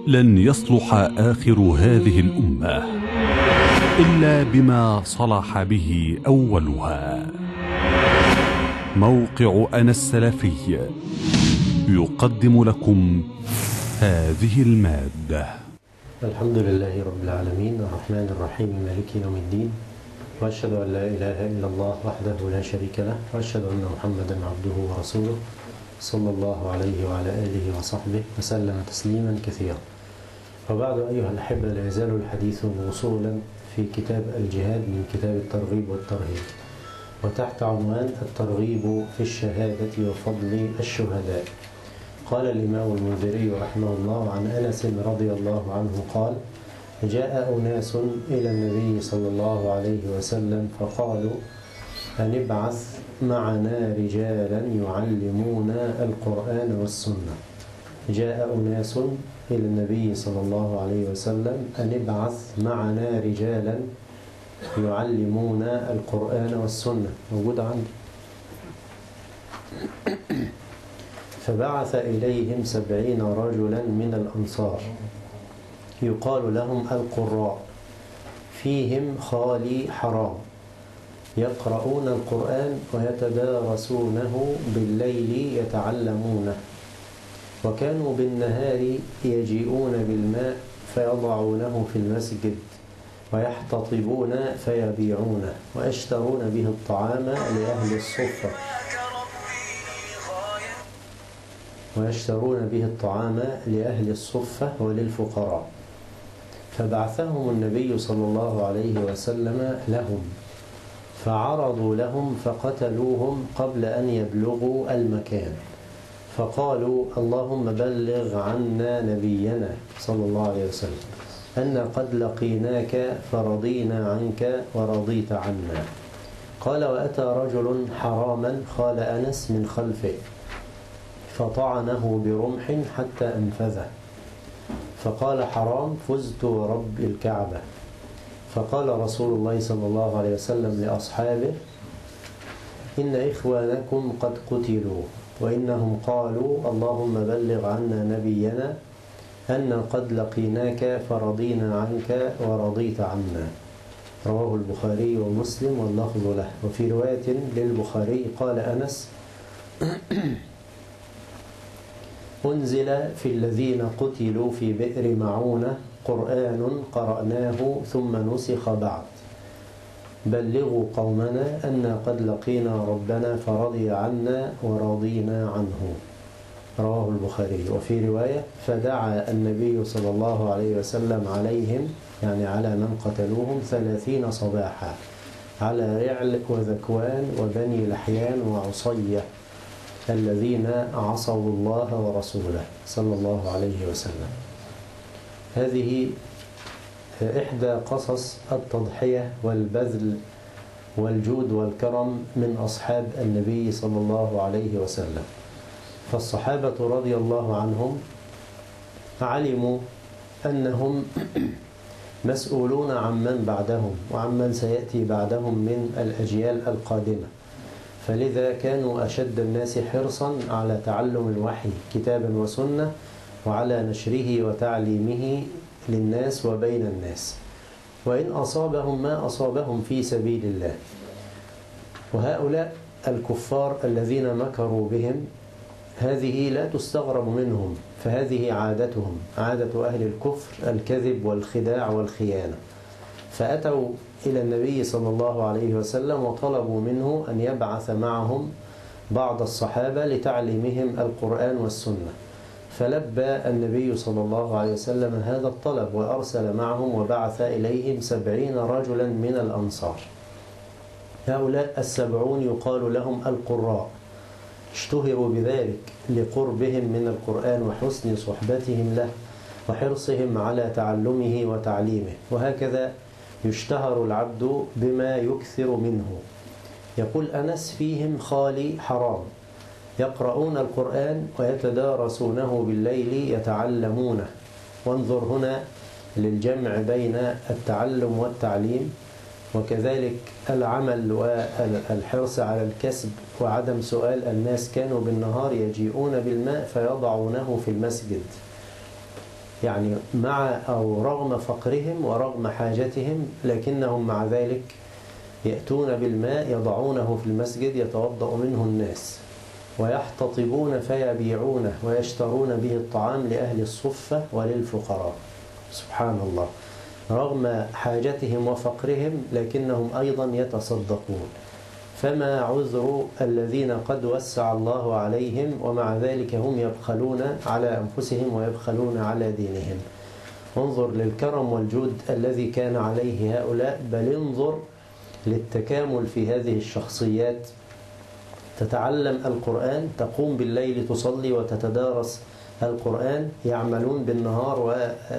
لن يصلح آخر هذه الأمة إلا بما صلح به أولها. موقع أنا السلفي يقدم لكم هذه المادة. الحمد لله رب العالمين الرحمن الرحيم مالك يوم الدين، وأشهد أن لا إله إلا الله وحده لا شريك له، وأشهد أن محمدا عبده ورسوله صلى الله عليه وعلى آله وصحبه وسلم تسليما كثيرا. وبعد أيها الأحبة، لا يزال الحديث موصولا في كتاب الجهاد من كتاب الترغيب والترهيب، وتحت عنوان الترغيب في الشهادة وفضل الشهداء. قال الإمام المنذري رحمه الله عن أنس رضي الله عنه قال: جاء أناس إلى النبي صلى الله عليه وسلم فقالوا: أن ابعث معنا رجالا يعلمونا القرآن والسنة. جاء أناس إلى النبي صلى الله عليه وسلم أن ابعث معنا رجالا يعلمونا القرآن والسنة. موجود عندي. فبعث إليهم 70 رجلا من الأنصار يقال لهم القراء، فيهم خالي حرام، يقرؤون القرآن ويتدارسونه بالليل يتعلمونه، وكانوا بالنهار يجيئون بالماء فيضعونه في المسجد ويحتطبون فيبيعونه ويشترون به الطعام لأهل الصفة وللفقراء. فبعثهم النبي صلى الله عليه وسلم لهم، فعرضوا لهم فقتلوهم قبل أن يبلغوا المكان، فقالوا: اللهم بلغ عنا نبينا صلى الله عليه وسلم أن قد لقيناك فرضينا عنك ورضيت عنا. قال: وأتى رجل حراما خال أنس من خلفه فطعنه برمح حتى أنفذه، فقال حرام: فزت ورب الكعبة. فقال رسول الله صلى الله عليه وسلم لأصحابه: إن إخوانكم قد قتلوا، وإنهم قالوا: اللهم بلغ عنا نبينا أن قد لقيناك فرضينا عنك ورضيت عنا. رواه البخاري ومسلم واللفظ له. وفي رواية للبخاري قال أنس: أنزل في الذين قتلوا في بئر معونة قرآن قرأناه ثم نسخ بعد، بلغوا قومنا أن قد لقينا ربنا فرضي عنا ورضينا عنه. رواه البخاري. وفي رواية: فدعا النبي صلى الله عليه وسلم عليهم، يعني على من قتلوهم، 30 صباحا على رعل وذكوان وبني لحيان وعصية الذين عصوا الله ورسوله صلى الله عليه وسلم. هذه إحدى قصص التضحية والبذل والجود والكرم من أصحاب النبي صلى الله عليه وسلم. فالصحابة رضي الله عنهم علموا أنهم مسؤولون عمن بعدهم وعمن سيأتي بعدهم من الأجيال القادمة، فلذا كانوا أشد الناس حرصا على تعلم الوحي كتابا وسنة وعلى نشره وتعليمه للناس وبين الناس، وإن أصابهم ما أصابهم في سبيل الله. وهؤلاء الكفار الذين مكروا بهم هذه لا تستغرب منهم، فهذه عادتهم، عادة أهل الكفر الكذب والخداع والخيانة. فأتوا إلى النبي صلى الله عليه وسلم وطلبوا منه أن يبعث معهم بعض الصحابة لتعليمهم القرآن والسنة، فلبى النبي صلى الله عليه وسلم هذا الطلب وأرسل معهم وبعث إليهم 70 رجلا من الأنصار. هؤلاء 70 يقال لهم القراء، اشتهروا بذلك لقربهم من القرآن وحسن صحبتهم له وحرصهم على تعلمه وتعليمه. وهكذا يشتهر العبد بما يكثر منه. يقول أنس: فيهم خالي حرام، يقرؤون القرآن ويتدارسونه بالليل يتعلمونه. وانظر هنا للجمع بين التعلم والتعليم، وكذلك العمل والحرص على الكسب وعدم سؤال الناس. كانوا بالنهار يجيئون بالماء فيضعونه في المسجد يعني مع أو رغم فقرهم ورغم حاجتهم، لكنهم مع ذلك يأتون بالماء يضعونه في المسجد يتوضأ منه الناس، ويحتطبون فيبيعونه ويشترون به الطعام لأهل الصفة وللفقراء. سبحان الله، رغم حاجتهم وفقرهم لكنهم أيضا يتصدقون. فما عذر الذين قد وسع الله عليهم ومع ذلك هم يبخلون على أنفسهم ويبخلون على دينهم؟ انظر للكرم والجود الذي كان عليه هؤلاء، بل انظر للتكامل في هذه الشخصيات. تتعلم القرآن، تقوم بالليل تصلي وتتدارس القرآن، يعملون بالنهار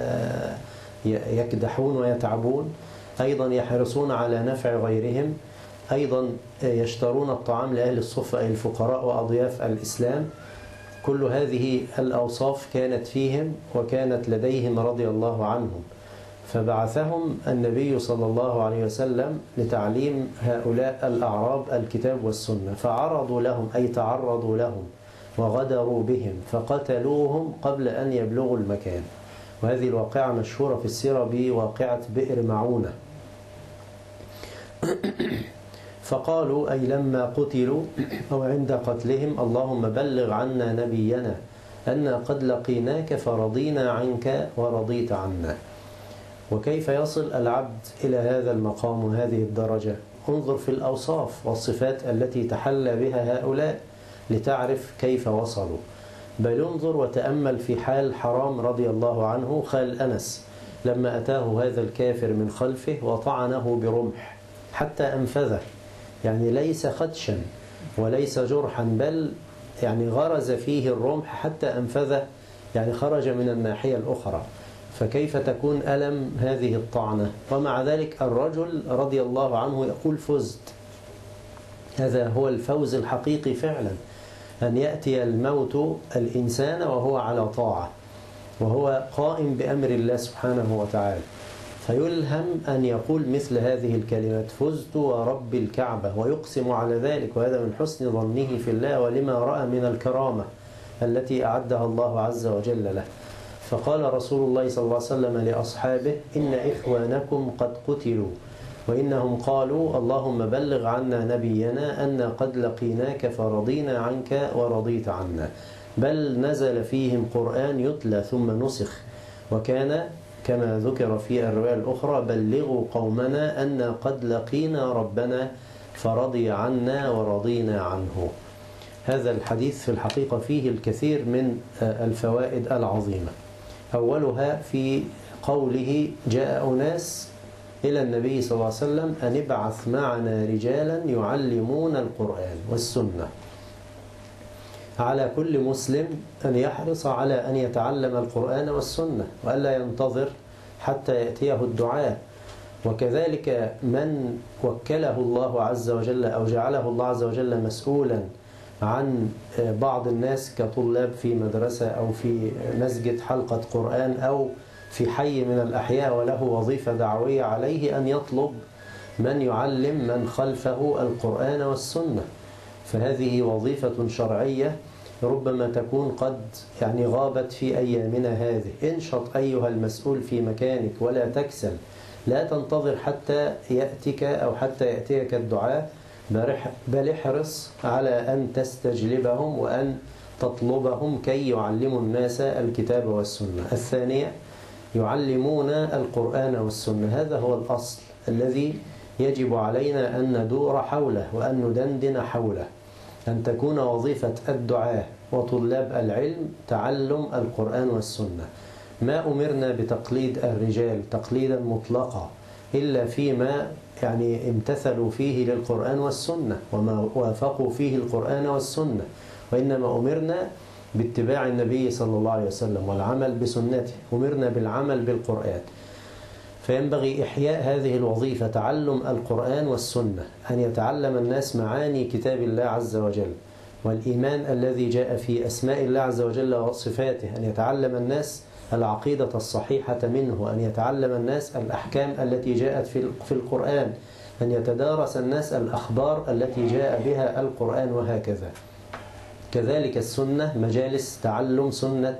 ويكدحون ويتعبون، أيضا يحرصون على نفع غيرهم، أيضا يشترون الطعام لأهل الصفة أي الفقراء وأضياف الإسلام. كل هذه الأوصاف كانت فيهم وكانت لديهم رضي الله عنهم، فبعثهم النبي صلى الله عليه وسلم لتعليم هؤلاء الأعراب الكتاب والسنة، فعرضوا لهم أي تعرضوا لهم وغدروا بهم فقتلوهم قبل أن يبلغوا المكان. وهذه الواقعة مشهورة في السيرة بواقعة بئر معونة. فقالوا أي لما قتلوا أو عند قتلهم: اللهم بلغ عنا نبينا أنا قد لقيناك فرضينا عنك ورضيت عنا. وكيف يصل العبد إلى هذا المقام وهذه الدرجة؟ انظر في الأوصاف والصفات التي تحلى بها هؤلاء لتعرف كيف وصلوا. بل انظر وتأمل في حال حرام رضي الله عنه خال أنس لما أتاه هذا الكافر من خلفه وطعنه برمح حتى أنفذه، يعني ليس خدشا وليس جرحا، بل يعني غرز فيه الرمح حتى أنفذه، يعني خرج من الناحية الأخرى. فكيف تكون ألم هذه الطعنة؟ ومع ذلك الرجل رضي الله عنه يقول: فزت. هذا هو الفوز الحقيقي فعلا، أن يأتي الموت الإنسان وهو على طاعة وهو قائم بأمر الله سبحانه وتعالى، فيلهم أن يقول مثل هذه الكلمات: فزت ورب الكعبة، ويقسم على ذلك، وهذا من حسن ظنه في الله ولما رأى من الكرامة التي أعدها الله عز وجل له. فقال رسول الله صلى الله عليه وسلم لأصحابه: إن إخوانكم قد قتلوا، وإنهم قالوا اللهم بلغ عنا نبينا أن قد لقيناك فرضينا عنك ورضيت عنا. بل نزل فيهم قرآن يتلى ثم نسخ، وكان كما ذكر في الرواية الأخرى: بلغوا قومنا أن قد لقينا ربنا فرضي عنا ورضينا عنه. هذا الحديث في الحقيقة فيه الكثير من الفوائد العظيمة. أولها في قوله: جاء أناس إلى النبي صلى الله عليه وسلم أن ابعث معنا رجالا يعلمون القرآن والسنة. على كل مسلم أن يحرص على أن يتعلم القرآن والسنة وألا ينتظر حتى يأتيه الدعاء. وكذلك من وكله الله عز وجل أو جعله الله عز وجل مسؤولا عن بعض الناس كطلاب في مدرسة أو في مسجد حلقة قرآن أو في حي من الأحياء وله وظيفة دعوية، عليه أن يطلب من يعلم من خلفه القرآن والسنة. فهذه وظيفة شرعية ربما تكون قد غابت في أيامنا هذه. انشط أيها المسؤول في مكانك ولا تكسل، لا تنتظر حتى يأتيك أو حتى يأتيك الدعاء، بل احرص على أن تستجلبهم وأن تطلبهم كي يعلموا الناس الكتاب والسنة. الثانية: يعلمون القرآن والسنة. هذا هو الأصل الذي يجب علينا أن ندور حوله وأن ندندن حوله، أن تكون وظيفة الدعاة وطلاب العلم تعلم القرآن والسنة. ما أمرنا بتقليد الرجال تقليدا مطلقا إلا فيما امتثلوا فيه للقرآن والسنة وما وافقوا فيه القرآن والسنة، وإنما أمرنا باتباع النبي صلى الله عليه وسلم والعمل بسنته، أمرنا بالعمل بالقرآن. فينبغي إحياء هذه الوظيفة، تعلم القرآن والسنة، أن يتعلم الناس معاني كتاب الله عز وجل والإيمان الذي جاء في أسماء الله عز وجل وصفاته، أن يتعلم الناس العقيدة الصحيحة منه، أن يتعلم الناس الأحكام التي جاءت في القرآن، أن يتدارس الناس الأخبار التي جاء بها القرآن، وهكذا. كذلك السنة، مجالس تعلم سنة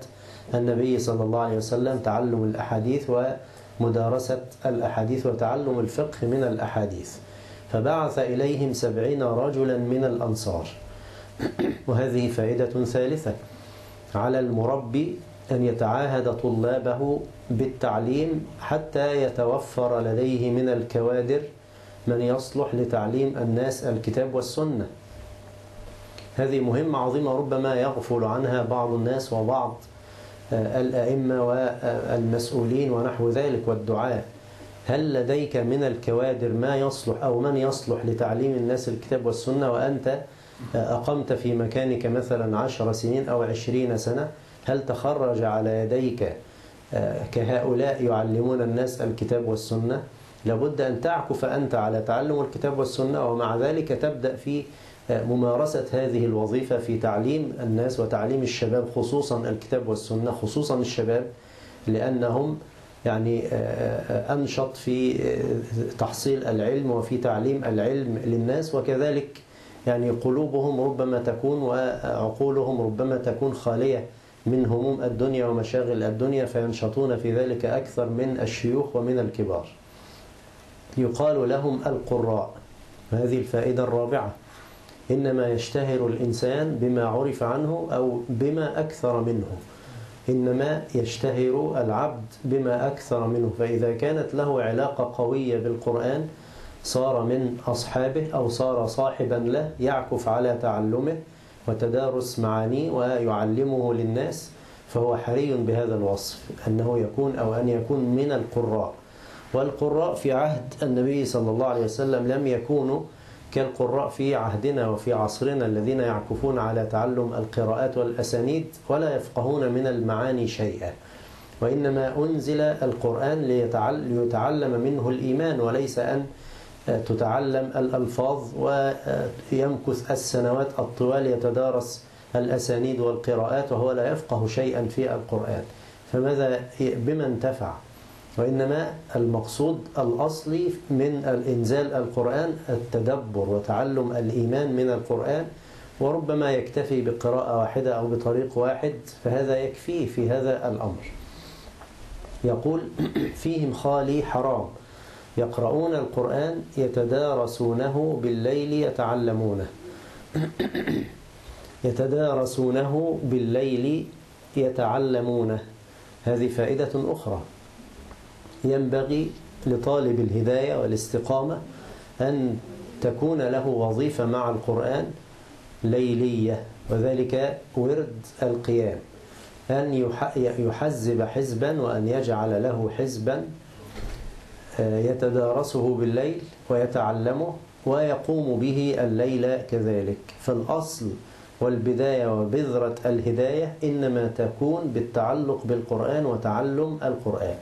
النبي صلى الله عليه وسلم، تعلم الأحاديث ومدارسة الأحاديث وتعلم الفقه من الأحاديث، فبعث إليهم 70 رجلا من الأنصار. وهذه فائدة ثالثة، على المربي أن يتعاهد طلابه بالتعليم حتى يتوفر لديه من الكوادر من يصلح لتعليم الناس الكتاب والسنة. هذه مهمة عظيمة ربما يغفل عنها بعض الناس وبعض الأئمة والمسؤولين ونحو ذلك والدعاء. هل لديك من الكوادر ما يصلح أو من يصلح لتعليم الناس الكتاب والسنة وأنت أقمت في مكانك مثلا 10 سنين أو 20 سنة؟ هل تخرج على يديك كهؤلاء يعلمون الناس الكتاب والسنة؟ لابد أن تعكف أنت على تعلم الكتاب والسنة، ومع ذلك تبدأ في ممارسة هذه الوظيفة في تعليم الناس وتعليم الشباب، خصوصا الكتاب والسنة، خصوصا الشباب، لأنهم يعني أنشط في تحصيل العلم وفي تعليم العلم للناس، وكذلك يعني قلوبهم ربما تكون وعقولهم ربما تكون خالية من هموم الدنيا ومشاغل الدنيا، فينشطون في ذلك أكثر من الشيوخ ومن الكبار. يقال لهم القراء. هذه الفائدة الرابعة، إنما يشتهر الإنسان بما عرف عنه أو بما أكثر منه، إنما يشتهر العبد بما أكثر منه، فإذا كانت له علاقة قوية بالقرآن صار من أصحابه أو صار صاحبا له، يعكف على تعلمه وتدارس معانيه ويعلمه للناس، فهو حري بهذا الوصف أنه يكون أو أن يكون من القراء. والقراء في عهد النبي صلى الله عليه وسلم لم يكونوا كالقراء في عهدنا وفي عصرنا الذين يعكفون على تعلم القراءات والأسانيد ولا يفقهون من المعاني شيئا، وإنما أنزل القرآن ليتعلم منه الإيمان، وليس أن تتعلم الألفاظ ويمكث السنوات الطوال يتدارس الأسانيد والقراءات وهو لا يفقه شيئا في القرآن، فماذا بما انتفع؟ وإنما المقصود الأصلي من الإنزال القرآن التدبر وتعلم الإيمان من القرآن، وربما يكتفي بقراءة واحدة أو بطريق واحد، فهذا يكفيه في هذا الأمر. يقول فيهم خالي حرام، يقرؤون القرآن يتدارسونه بالليل يتعلمونه. يتدارسونه بالليل يتعلمونه، هذه فائدة أخرى. ينبغي لطالب الهداية والاستقامة أن تكون له وظيفة مع القرآن ليلية، وذلك ورد القيام، أن يحزب حزبا وأن يجعل له حزبا يتدارسه بالليل ويتعلمه ويقوم به الليل كذلك. فالأصل والبداية وبذرة الهداية إنما تكون بالتعلق بالقرآن وتعلم القرآن،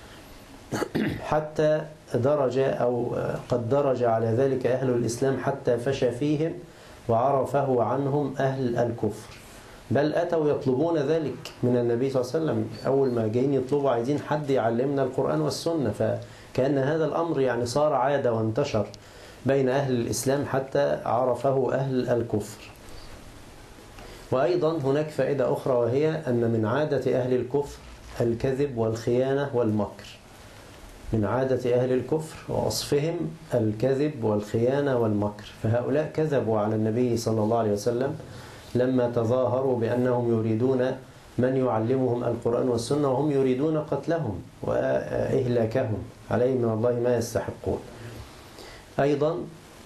حتى درج أو قد درج على ذلك أهل الإسلام حتى فشى فيهم وعرفه عنهم أهل الكفر، بل أتوا يطلبون ذلك من النبي صلى الله عليه وسلم. أول ما جايين يطلبوا عايزين حد يعلمنا القرآن والسنة، فكأن هذا الأمر يعني صار عادة وانتشر بين أهل الإسلام حتى عرفه أهل الكفر. وأيضا هناك فائدة أخرى، وهي أن من عادة أهل الكفر الكذب والخيانة والمكر. من عادة أهل الكفر ووصفهم الكذب والخيانة والمكر، فهؤلاء كذبوا على النبي صلى الله عليه وسلم لما تظاهروا بأنهم يريدون من يعلمهم القرآن والسنة وهم يريدون قتلهم وإهلاكهم، عليهم من الله ما يستحقون. أيضا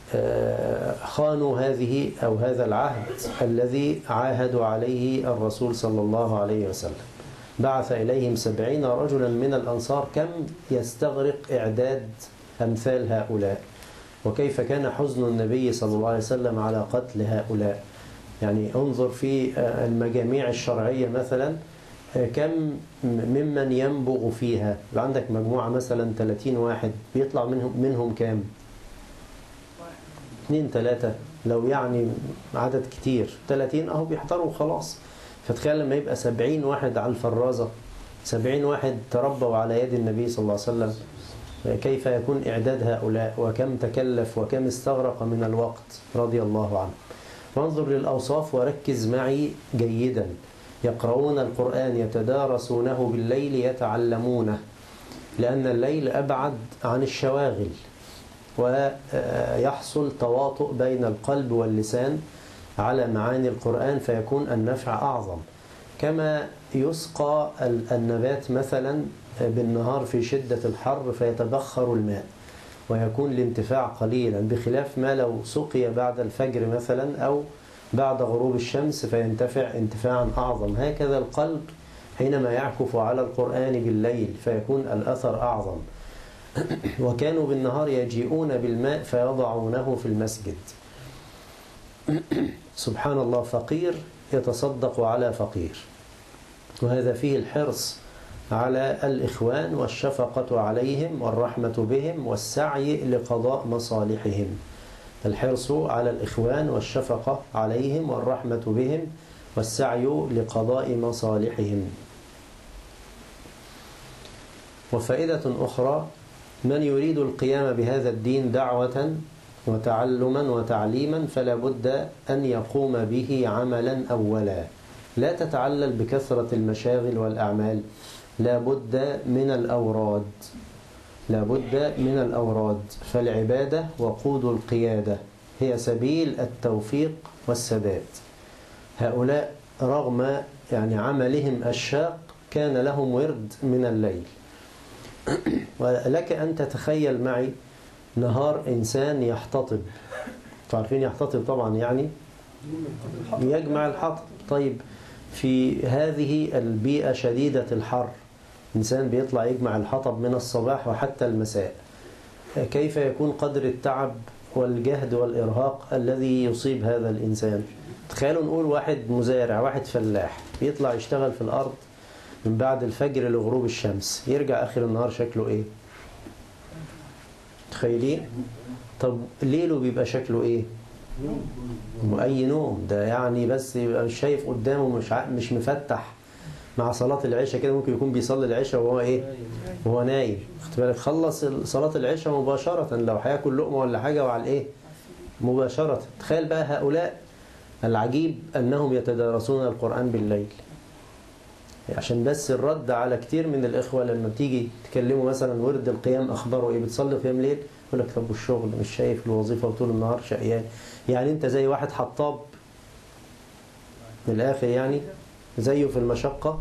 خانوا هذه أو هذا العهد الذي عاهدوا عليه الرسول صلى الله عليه وسلم. بعث إليهم 70 رجلا من الأنصار. كم يستغرق إعداد أمثال هؤلاء؟ وكيف كان حزن النبي صلى الله عليه وسلم على قتل هؤلاء؟ يعني انظر في المجاميع الشرعية مثلا كم ممن ينبغ فيها. عندك مجموعة مثلا 30 واحد، بيطلع منهم كام؟ 2 3 لو يعني عدد كتير، 30 أهو بيحضروا خلاص. فتخيل لما يبقى 70 واحد على الفرازة، 70 واحد تربوا على يد النبي صلى الله عليه وسلم، كيف يكون إعداد هؤلاء؟ وكم تكلف وكم استغرق من الوقت رضي الله عنه. وانظر للأوصاف وركز معي جيدا. يقرؤون القرآن يتدارسونه بالليل يتعلمونه، لأن الليل أبعد عن الشواغل، ويحصل تواطؤ بين القلب واللسان على معاني القرآن، فيكون النفع أعظم. كما يسقى النبات مثلا بالنهار في شدة الحر فيتبخر الماء ويكون الانتفاع قليلا، بخلاف ما لو سقي بعد الفجر مثلا أو بعد غروب الشمس فينتفع انتفاعا أعظم. هكذا القلب حينما يعكف على القرآن بالليل فيكون الأثر أعظم. وكانوا بالنهار يجيئون بالماء فيضعونه في المسجد. سبحان الله، فقير يتصدق على فقير، وهذا فيه الحرص على الإخوان والشفقة عليهم والرحمة بهم والسعي لقضاء مصالحهم. الحرص على الإخوان والشفقة عليهم والرحمة بهم والسعي لقضاء مصالحهم. وفائدة أخرى: من يريد القيام بهذا الدين دعوة وتعلما وتعليما فلا بد أن يقوم به عملا أولا. لا تتعلل بكثرة المشاغل والأعمال، لا بد من الأوراد، لا بد من الأوراد. فالعبادة وقود القيادة، هي سبيل التوفيق والسداد. هؤلاء رغم عملهم الشاق كان لهم ورد من الليل. ولك أن تتخيل معي نهار إنسان يحتطب. تعرفين يحتطب طبعا، يجمع الحطب. طيب في هذه البيئة شديدة الحر إنسان بيطلع يجمع الحطب من الصباح وحتى المساء، كيف يكون قدر التعب والجهد والإرهاق الذي يصيب هذا الإنسان؟ تخيلوا نقول واحد مزارع، واحد فلاح بيطلع يشتغل في الأرض من بعد الفجر لغروب الشمس، يرجع آخر النهار شكله إيه؟ تخيلين؟ طب ليله بيبقى شكله إيه؟ أي نوم ده، بس يبقى مش شايف قدامه، مش مفتح. مع صلاة العشاء كده ممكن يكون بيصلي العشاء وهو إيه؟ وهو نايم. خد بالك، خلص صلاة العشاء مباشرة لو هياكل لقمة ولا حاجة وعلى إيه؟ مباشرة. تخيل بقى هؤلاء، العجيب أنهم يتدارسون القرآن بالليل. عشان بس الرد على كتير من الإخوة لما تيجي تكلموا مثلا ورد القيام أخباره إيه؟ بتصلي قيام ليل؟ يقول لك طب والشغل مش شايف الوظيفة وطول النهار شقيان. أنت زي واحد حطاب من الآخر، زيه في المشقة.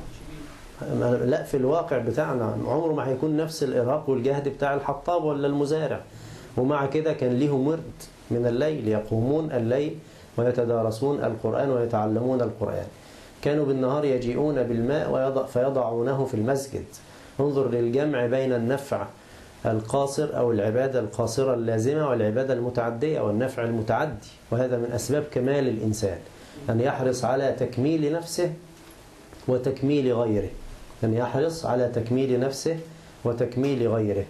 لا، في الواقع بتاعنا عمره ما هيكون نفس الإرهاق والجهد بتاع الحطاب ولا المزارع. ومع كده كان ليهم ورد من الليل، يقومون الليل ويتدارسون القرآن ويتعلمون القرآن. كانوا بالنهار يجيئون بالماء فيضعونه في المسجد. انظر للجمع بين النفع القاصر أو العبادة القاصرة اللازمة والعبادة المتعدية والنفع المتعدي. وهذا من أسباب كمال الإنسان، أن يحرص على تكميل نفسه وتكميل غيره، أن يحرص على تكميل نفسه وتكميل غيره.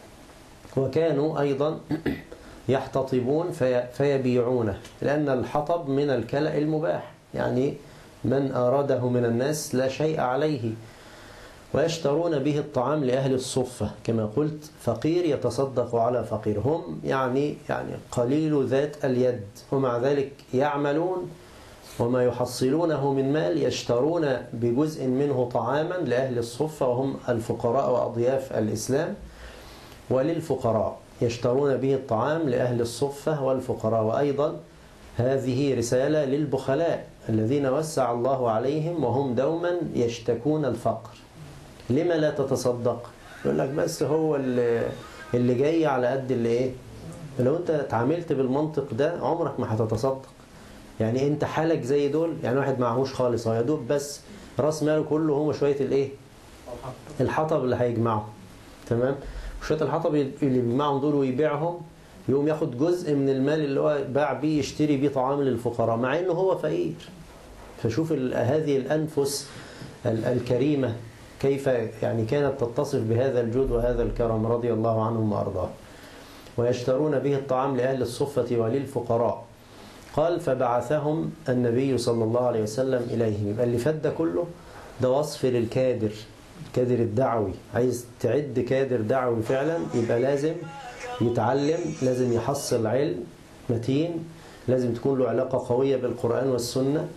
وكانوا أيضا يحتطبون فيبيعونه، لأن الحطب من الكلأ المباح، من أراده من الناس لا شيء عليه. ويشترون به الطعام لأهل الصفة، كما قلت فقير يتصدق على فقير. هم قليل ذات اليد، ومع ذلك يعملون، وما يحصلونه من مال يشترون بجزء منه طعاما لأهل الصفة وهم الفقراء وأضياف الإسلام. وللفقراء يشترون به الطعام لأهل الصفة والفقراء. وأيضا هذه رسالة للبخلاء الذين وسع الله عليهم وهم دوما يشتكون الفقر. لما لا تتصدق؟ يقول لك بس هو اللي جاي على قد اللي إيه. لو أنت اتعاملت بالمنطق ده عمرك ما هتتصدق. أنت حالك زي دول، واحد معهوش خالص، يا دوب بس راس ماله كله هو شوية الإيه؟ الحطب اللي هيجمعه. تمام؟ وشوية الحطب اللي بيجمعهم دول ويبيعهم، يقوم ياخد جزء من المال اللي هو باع بيه يشتري بيه طعام للفقراء، مع انه هو فقير. فشوف هذه الأنفس الكريمة كيف كانت تتصف بهذا الجود وهذا الكرم، رضي الله عنهم وأرضاه. ويشترون به الطعام لأهل الصفة وللفقراء. قال فبعثهم النبي صلى الله عليه وسلم إليهم. يبقى اللي فات ده كله ده وصف للكادر، الكادر الدعوي. عايز تعد كادر دعوي فعلا، يبقى لازم يتعلم، لازم يحصل علم متين، لازم تكون له علاقة قوية بالقرآن والسنة،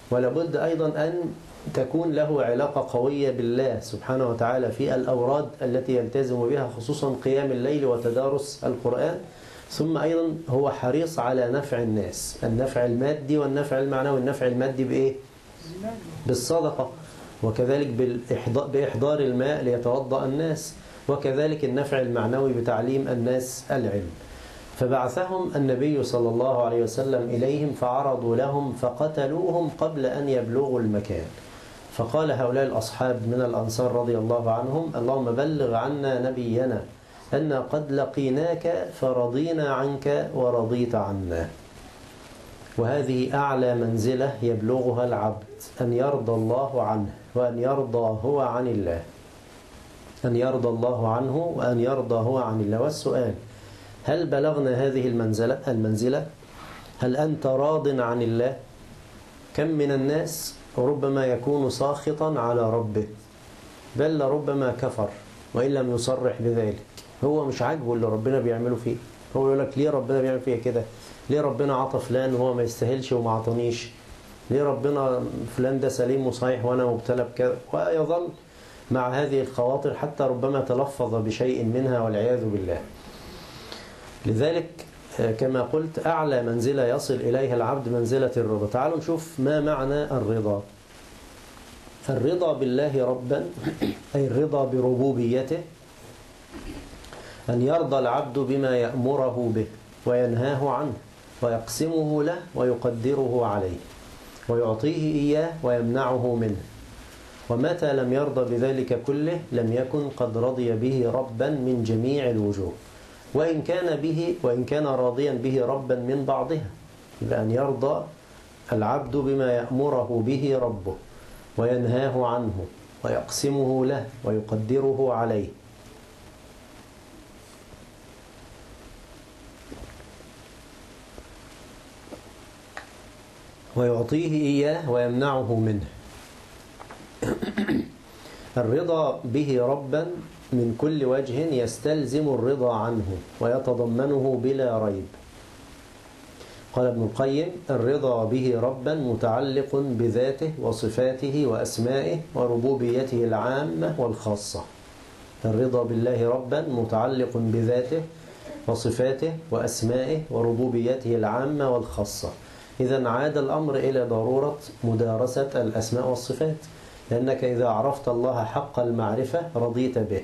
ولابد أيضا أن تكون له علاقة قوية بالله سبحانه وتعالى في الأوراد التي يلتزم بها، خصوصا قيام الليل وتدارس القرآن. ثم أيضا هو حريص على نفع الناس، النفع المادي والنفع المعنوي. النفع المادي بإيه؟ بالصدقة، وكذلك بإحضار الماء ليتوضأ الناس، وكذلك النفع المعنوي بتعليم الناس العلم. فبعثهم النبي صلى الله عليه وسلم إليهم فعرضوا لهم فقتلوهم قبل أن يبلغوا المكان. فقال هؤلاء الأصحاب من الأنصار رضي الله عنهم: اللهم بلغ عنا نبينا أن قد لقيناك فرضينا عنك ورضيت عنا. وهذه أعلى منزلة يبلغها العبد، أن يرضى الله عنه وأن يرضى هو عن الله، أن يرضى الله عنه وأن يرضى هو عن الله. والسؤال: هل بلغنا هذه المنزلة؟ هل أنت راض عن الله؟ كم من الناس ربما يكون ساخطا على ربه، بل ربما كفر وإن لم يصرح بذلك. هو مش عاجبه اللي ربنا بيعمله فيه، هو يقول لك: ليه ربنا بيعمل فيه كده؟ ليه ربنا عطى فلان وهو ما يستاهلش وما عطانيش؟ ليه ربنا فلان ده سليم وصحيح وأنا مبتلى بكذا؟ ويظل مع هذه الخواطر حتى ربما تلفظ بشيء منها والعياذ بالله. لذلك كما قلت أعلى منزلة يصل إليها العبد منزلة الرضا. تعالوا نشوف ما معنى الرضا. الرضا بالله ربا، أي الرضا بربوبيته، أن يرضى العبد بما يأمره به وينهاه عنه ويقسمه له ويقدره عليه ويعطيه إياه ويمنعه منه. ومتى لم يرضى بذلك كله لم يكن قد رضي به ربا من جميع الوجوه، وإن كان راضيا به ربا من بعضها. بأن يرضى العبد بما يأمره به ربه وينهاه عنه ويقسمه له ويقدره عليه. ويعطيه إياه ويمنعه منه. الرضا به ربا من كل وجه يستلزم الرضا عنه ويتضمنه بلا ريب. قال ابن القيم: الرضا به ربا متعلق بذاته وصفاته وأسمائه وربوبيته العامة والخاصة. الرضا بالله ربا متعلق بذاته وصفاته وأسمائه وربوبيته العامة والخاصة. إذن عاد الأمر إلى ضرورة مدارسة الأسماء والصفات، لأنك إذا عرفت الله حق المعرفة رضيت به.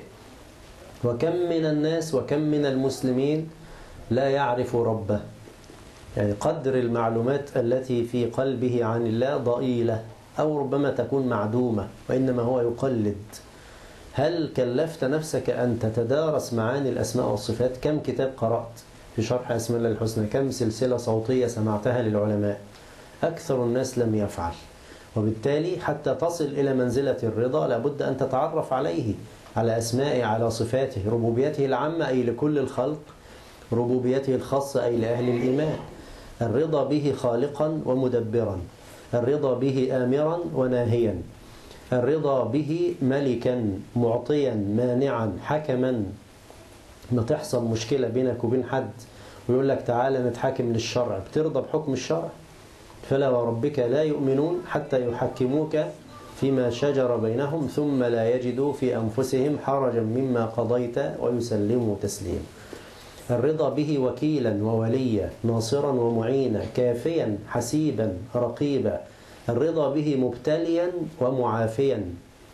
وكم من الناس وكم من المسلمين لا يعرف ربه، يعني قدر المعلومات التي في قلبه عن الله ضئيلة أو ربما تكون معدومة، وإنما هو يقلد. هل كلفت نفسك أن تتدارس معاني الأسماء والصفات؟ كم كتاب قرأت في شرح أسماء الله الحسنى؟ كم سلسلة صوتية سمعتها للعلماء؟ أكثر الناس لم يفعل. وبالتالي حتى تصل إلى منزلة الرضا لابد أن تتعرف عليه، على أسمائه، على صفاته، ربوبيته العامة أي لكل الخلق، ربوبيته الخاصة أي لأهل الإيمان. الرضا به خالقا ومدبرا، الرضا به آمرا وناهيا، الرضا به ملكا معطيا مانعا حكما. ما تحصل مشكلة بينك وبين حد ويقول لك تعالى نتحاكم للشرع، بترضى بحكم الشرع؟ فلا وربك لا يؤمنون حتى يحكموك فيما شجر بينهم ثم لا يجدوا في أنفسهم حرجا مما قضيت ويسلموا تسليما. الرضا به وكيلا ووليا ناصرا ومعينا كافيا حسيبا رقيبا. الرضا به مبتليا ومعافيا.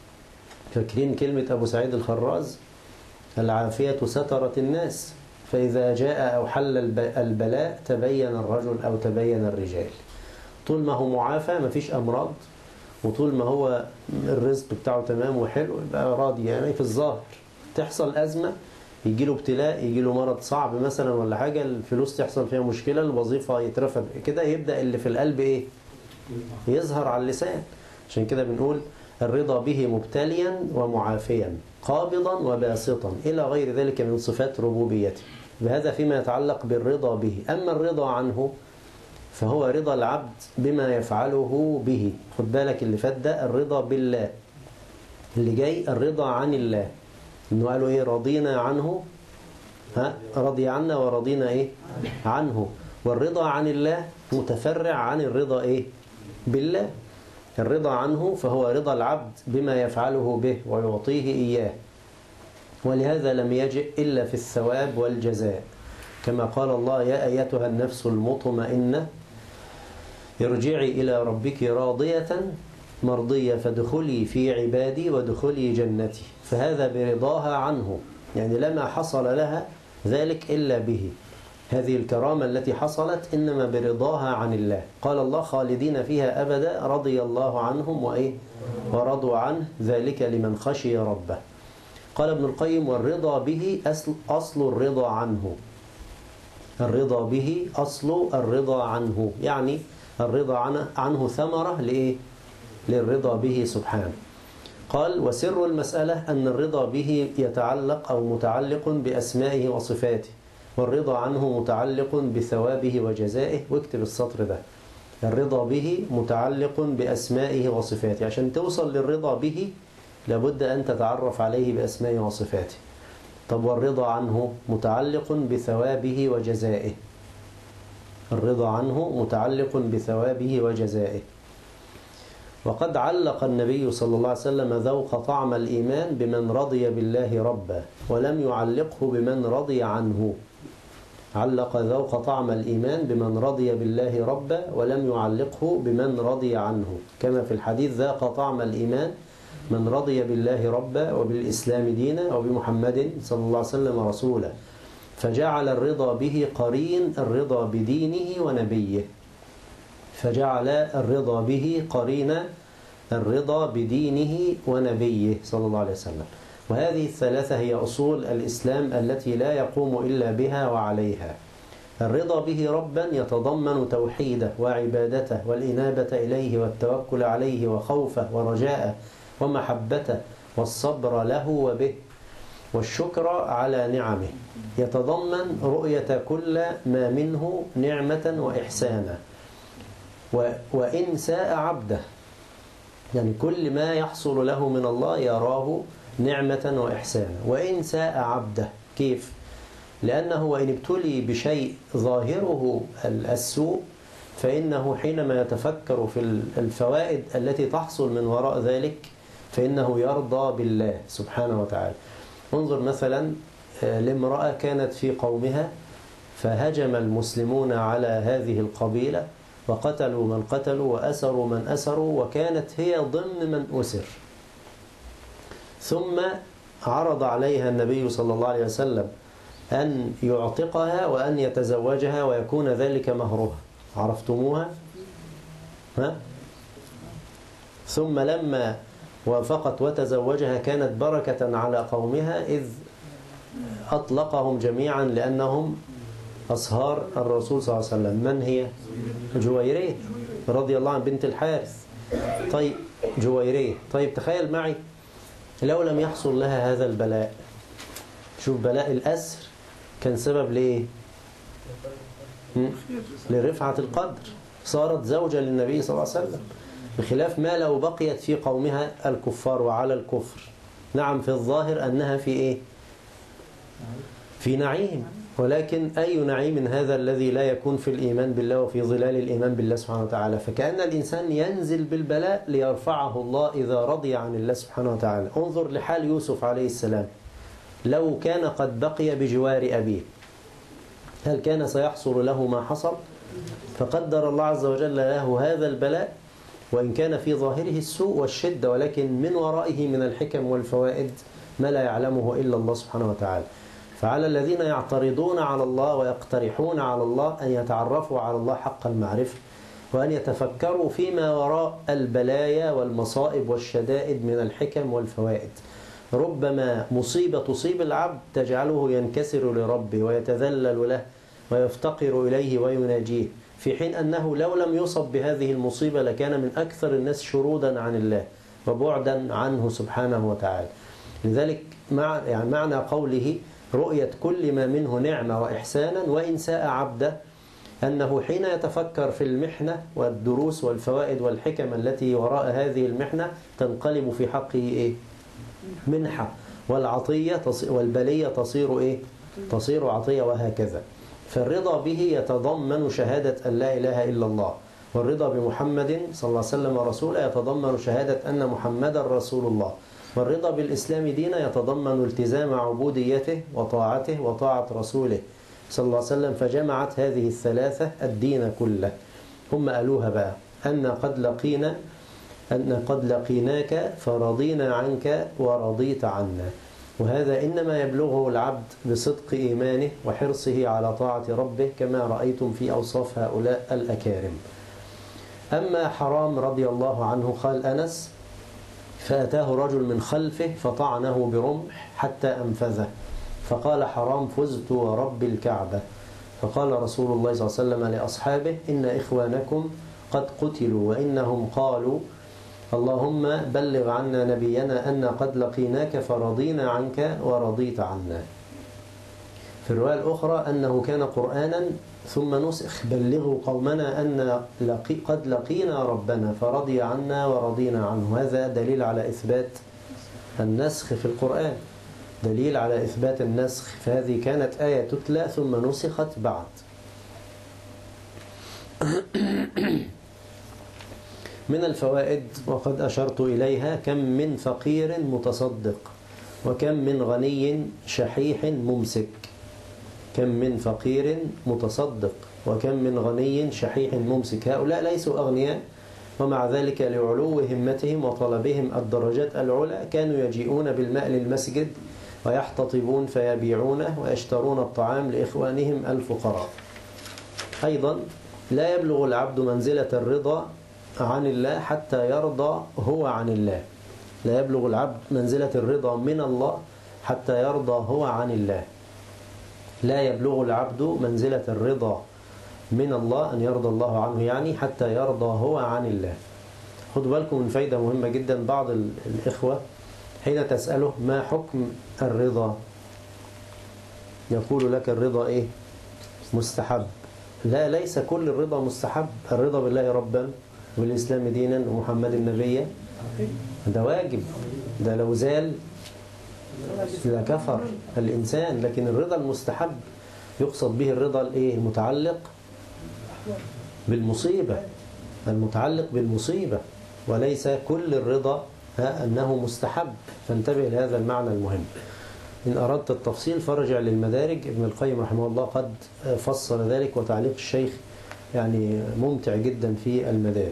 فاكرين كلمة أبو سعيد الخراز: العافية سترت الناس، فإذا جاء أو حل البلاء تبين الرجل أو تبين الرجال. طول ما هو معافى مفيش أمراض، وطول ما هو الرزق بتاعه تمام وحلو يبقى راضي. يعني في الظاهر تحصل أزمة، يجيله ابتلاء، يجيله مرض صعب مثلا ولا حاجة، الفلوس تحصل فيها مشكلة، الوظيفة يترفض كده، يبدأ اللي في القلب إيه؟ يظهر على اللسان. عشان كده بنقول الرضا به مبتليا ومعافيا قابضا وباسطا إلى غير ذلك من صفات ربوبيته. بهذا فيما يتعلق بالرضا به. أما الرضا عنه فهو رضا العبد بما يفعله به. خد بالك اللي فات ده الرضا بالله، اللي جاي الرضا عن الله. إنه قالوا إيه؟ رضينا عنه، رضي عنا ورضينا إيه؟ عنه. والرضا عن الله متفرع عن الرضا إيه؟ بالله. الرضا عنه فهو رضا العبد بما يفعله به ويعطيه إياه، ولهذا لم يجئ إلا في الثواب والجزاء، كما قال الله: يا أيتها النفس المطمئنة ارجعي إلى ربك راضية مرضية فادخلي في عبادي وادخلي جنتي. فهذا برضاها عنه، يعني لما حصل لها ذلك إلا به. هذه الكرامة التي حصلت إنما برضاها عن الله. قال الله: خالدين فيها أبدا رضي الله عنهم ورضوا عنه ذلك لمن خشي ربه. قال ابن القيم: والرضا به أصل الرضا عنه. الرضا به أصل الرضا عنه، يعني الرضا عنه ثمرة للرضا به سبحانه. قال: وسر المسألة أن الرضا به يتعلق أو متعلق بأسمائه وصفاته، والرضا عنه متعلق بثوابه وجزائه. واكتب السطر ده: الرضا به متعلق بأسمائه وصفاته. عشان توصل للرضا به لابد أن تتعرف عليه بأسمائه وصفاته. طب والرضا عنه متعلق بثوابه وجزائه. الرضا عنه متعلق بثوابه وجزائه. وقد علق النبي صلى الله عليه وسلم ذوق طعم الإيمان بمن رضي بالله ربا، ولم يعلقه بمن رضي عنه. علق ذوق طعم الإيمان بمن رضي بالله ربا ولم يعلقه بمن رضي عنه، كما في الحديث: ذاق طعم الإيمان من رضي بالله ربا وبالإسلام دينا وبمحمد صلى الله عليه وسلم رسولا. فجعل الرضا به قرين الرضا بدينه ونبيه. فجعل الرضا به قرين الرضا بدينه ونبيه صلى الله عليه وسلم. وهذه الثلاثة هي أصول الإسلام التي لا يقوم إلا بها وعليها. الرضا به ربا يتضمن توحيده وعبادته والإنابة إليه والتوكل عليه وخوفه ورجاءه ومحبته والصبر له وبه والشكر على نعمه. يتضمن رؤية كل ما منه نعمة وإحسانا، وإن ساء عبده، يعني كل ما يحصل له من الله يراه نعمة وإحسانا. وإن ساء عبده كيف؟ لأنه وإن ابتلي بشيء ظاهره السوء فإنه حينما يتفكر في الفوائد التي تحصل من وراء ذلك فإنه يرضى بالله سبحانه وتعالى. انظر مثلا لامرأة كانت في قومها فهجم المسلمون على هذه القبيلة وقتلوا من قتلوا وأسروا من أسروا، وكانت هي ضمن من أسر. ثم عرض عليها النبي صلى الله عليه وسلم أن يعتقها وأن يتزوجها ويكون ذلك مهرها. عرفتموها؟ ثم لما وافقت وتزوجها كانت بركة على قومها، إذ أطلقهم جميعا لأنهم أصهار الرسول صلى الله عليه وسلم. من هي؟ جويرية رضي الله عن بنت الحارث. طيب جويرية، طيب تخيل معي لو لم يحصل لها هذا البلاء. شوف بلاء الأسر كان سبب لإيه؟ لرفعة القدر، صارت زوجة للنبي صلى الله عليه وسلم، بخلاف ما لو بقيت في قومها الكفار وعلى الكفر. نعم في الظاهر أنها في إيه؟ في نعيم، ولكن أي نعيم هذا الذي لا يكون في الإيمان بالله وفي ظلال الإيمان بالله سبحانه وتعالى. فكأن الإنسان ينزل بالبلاء ليرفعه الله إذا رضي عن الله سبحانه وتعالى. انظر لحال يوسف عليه السلام، لو كان قد بقي بجوار أبيه هل كان سيحصل له ما حصل؟ فقدر الله عز وجل له هذا البلاء، وإن كان في ظاهره السوء والشدة، ولكن من ورائه من الحكم والفوائد ما لا يعلمه إلا الله سبحانه وتعالى. فعلى الذين يعترضون على الله ويقترحون على الله أن يتعرفوا على الله حق المعرفة، وأن يتفكروا فيما وراء البلايا والمصائب والشدائد من الحكم والفوائد. ربما مصيبة تصيب العبد تجعله ينكسر لربه ويتذلل له ويفتقر إليه ويناجيه، في حين أنه لو لم يصب بهذه المصيبة لكان من أكثر الناس شرودا عن الله وبعدا عنه سبحانه وتعالى. لذلك معنى قوله رؤية كل ما منه نعمة وإحسانا وإن ساء عبده، أنه حين يتفكر في المحنة والدروس والفوائد والحكم التي وراء هذه المحنة تنقلب في حقه إيه؟ منحة، والعطية والبلية تصير إيه؟ تصير عطية، وهكذا. فالرضا به يتضمن شهادة أن لا إله إلا الله، والرضا بمحمد صلى الله عليه وسلم رسولا يتضمن شهادة أن محمدا رسول الله، والرضا بالإسلام دينا يتضمن التزام عبوديته وطاعته وطاعة رسوله صلى الله عليه وسلم، فجمعت هذه الثلاثة الدين كله. هم قالوها بقى أن قد لقيناك فرضينا عنك ورضيت عنا، وهذا إنما يبلغه العبد بصدق إيمانه وحرصه على طاعة ربه كما رأيتم في أوصاف هؤلاء الأكارم. أما حرام رضي الله عنه قال أنس: فأتاه رجل من خلفه فطعنه برمح حتى أنفذه، فقال حرام: فزت ورب الكعبة. فقال رسول الله صلى الله عليه وسلم لأصحابه: إن إخوانكم قد قتلوا وإنهم قالوا اللهم بلغ عنا نبينا أن قد لقيناك فرضينا عنك ورضيت عنا. في الرواية الأخرى أنه كان قرآنا ثم نسخ: بلغوا قومنا أن قد لقينا ربنا فرضي عنا ورضينا عنه. هذا دليل على إثبات النسخ في القرآن، دليل على إثبات النسخ، فهذه كانت آية تتلى ثم نسخت بعد. من الفوائد وقد أشرت إليها: كم من فقير متصدق، وكم من غني شحيح ممسك. كم من فقير متصدق وكم من غني شحيح ممسك. هؤلاء ليسوا أغنياء، ومع ذلك لعلو همتهم وطلبهم الدرجات العلى كانوا يجيئون بالماء للمسجد ويحتطبون فيبيعونه ويشترون الطعام لإخوانهم الفقراء. أيضا لا يبلغ العبد منزلة الرضا عن الله حتى يرضى هو عن الله. لا يبلغ العبد منزلة الرضا من الله حتى يرضى هو عن الله. لا يبلغ العبد منزلة الرضا من الله، أن يرضى الله عنه يعني، حتى يرضى هو عن الله. خدوا بالكم من فايدة مهمة جدا. بعض الإخوة حين تسأله ما حكم الرضا يقول لك الرضا إيه؟ مستحب. لا، ليس كل الرضا مستحب. الرضا بالله ربا والإسلام دينا ومحمد النبي ده واجب، ده لو زال لكفر الإنسان. لكن الرضا المستحب يقصد به الرضا الإيه؟ المتعلق بالمصيبة، المتعلق بالمصيبة، وليس كل الرضا أنه مستحب. فانتبه لهذا المعنى المهم. إن أردت التفصيل فرجع للمدارج، ابن القيم رحمه الله قد فصل ذلك، وتعليق الشيخ يعني ممتع جدا في المدارج.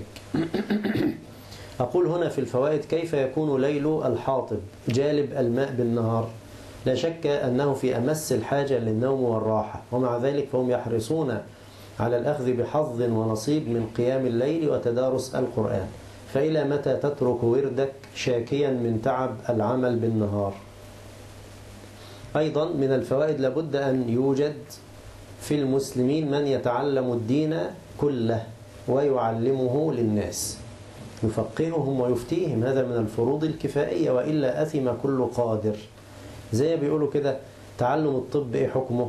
أقول هنا في الفوائد: كيف يكون ليل الحاطب جالب الماء بالنهار؟ لا شك أنه في أمس الحاجة للنوم والراحة، ومع ذلك فهم يحرصون على الأخذ بحظ ونصيب من قيام الليل وتدارس القرآن. فإلى متى تترك وردك شاكيا من تعب العمل بالنهار؟ أيضا من الفوائد: لابد أن يوجد في المسلمين من يتعلم الدين كله ويعلمه للناس، يفقههم ويفتيهم. هذا من الفروض الكفائية، وإلا أثم كل قادر. زي بيقولوا كده: تعلم الطب إيه حكمه؟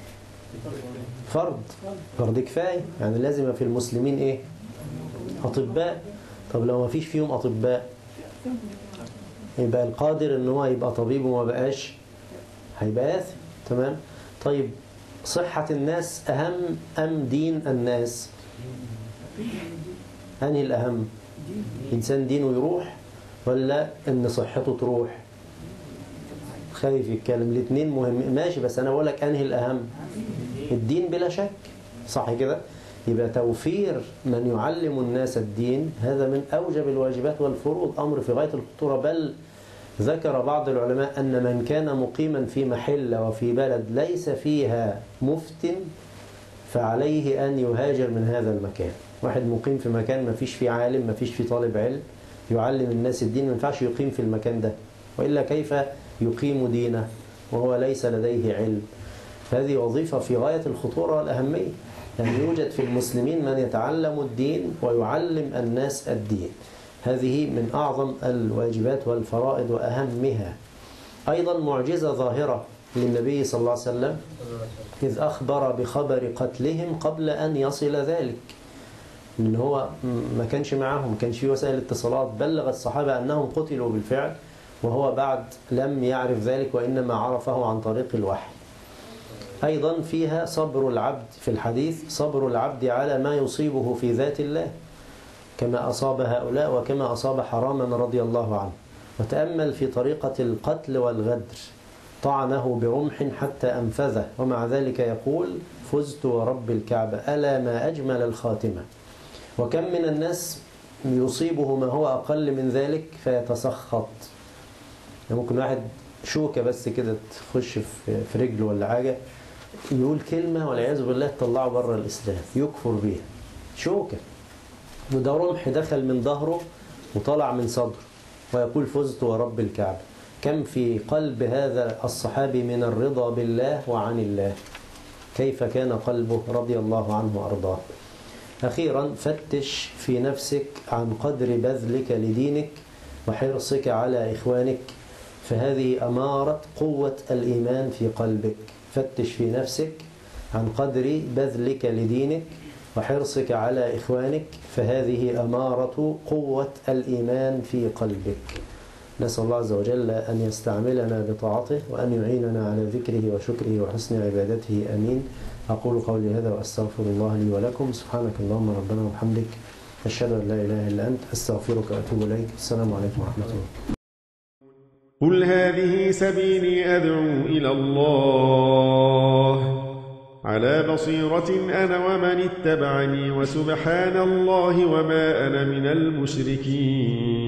فرض كفاية، يعني لازم في المسلمين إيه؟ أطباء. طب لو ما فيش فيهم أطباء يبقى القادر إن هو يبقى طبيب وما بقاش هيبقى آثم. تمام؟ طيب صحة الناس أهم أم دين الناس؟ أنهي الأهم؟ إنسان دينه يروح ولا إن صحته تروح؟ خايف يتكلم. الاثنين مهم ماشي، بس أنا بقول لك أنهي الأهم؟ الدين بلا شك، صح كده؟ يبقى توفير من يعلم الناس الدين هذا من أوجب الواجبات والفروض، أمر في غاية الخطورة. بل ذكر بعض العلماء أن من كان مقيما في محلة وفي بلد ليس فيها مفتن فعليه أن يهاجر من هذا المكان. واحد مقيم في مكان ما فيش فيه عالم، ما فيش فيه طالب علم يعلم الناس الدين، ما ينفعش يقيم في المكان ده، وإلا كيف يقيم دينه وهو ليس لديه علم؟ هذه وظيفة في غاية الخطورة والأهمية، أن يوجد في المسلمين من يتعلم الدين ويعلم الناس الدين. هذه من أعظم الواجبات والفرائض وأهمها. أيضا معجزة ظاهرة للنبي صلى الله عليه وسلم إذ أخبر بخبر قتلهم قبل أن يصل ذلك، لأن هو ما كانش معهم، ما كانش في وسائل اتصالات. بلغ الصحابة أنهم قتلوا بالفعل وهو بعد لم يعرف ذلك، وإنما عرفه عن طريق الوحي. أيضا فيها صبر العبد في الحديث، صبر العبد على ما يصيبه في ذات الله كما أصاب هؤلاء وكما أصاب حراما رضي الله عنه. وتأمل في طريقة القتل والغدر، طعنه برمح حتى أنفذه ومع ذلك يقول فزت ورب الكعبة ألا ما أجمل الخاتمة. وكم من الناس يصيبه ما هو أقل من ذلك فيتسخط، ممكن واحد شوكة بس كده تخش في رجله ولا حاجة يقول كلمة والعياذ بالله تطلعه بره الإسلام يكفر بيها، شوكة، وده رمح دخل من ظهره وطلع من صدره ويقول فزت ورب الكعبة. كم في قلب هذا الصحابي من الرضا بالله وعن الله، كيف كان قلبه رضي الله عنه وأرضاه. أخيرا فتش في نفسك عن قدر بذلك لدينك وحرصك على إخوانك، فهذه أمارة قوة الإيمان في قلبك. فتش في نفسك عن قدر بذلك لدينك وحرصك على إخوانك، فهذه أمارة قوة الإيمان في قلبك. نسأل الله عز وجل أن يستعملنا بطاعته وأن يعيننا على ذكره وشكره وحسن عبادته. آمين. أقول قولي هذا وأستغفر الله لي ولكم. سبحانك اللهم ربنا وبحمدك، أشهد أن لا إله إلا أنت، أستغفرك وأتوب إليك. السلام عليكم ورحمة الله. قل هذه سبيلي أدعو إلى الله على بصيرة أنا ومن اتبعني، وسبحان الله وما أنا من المشركين.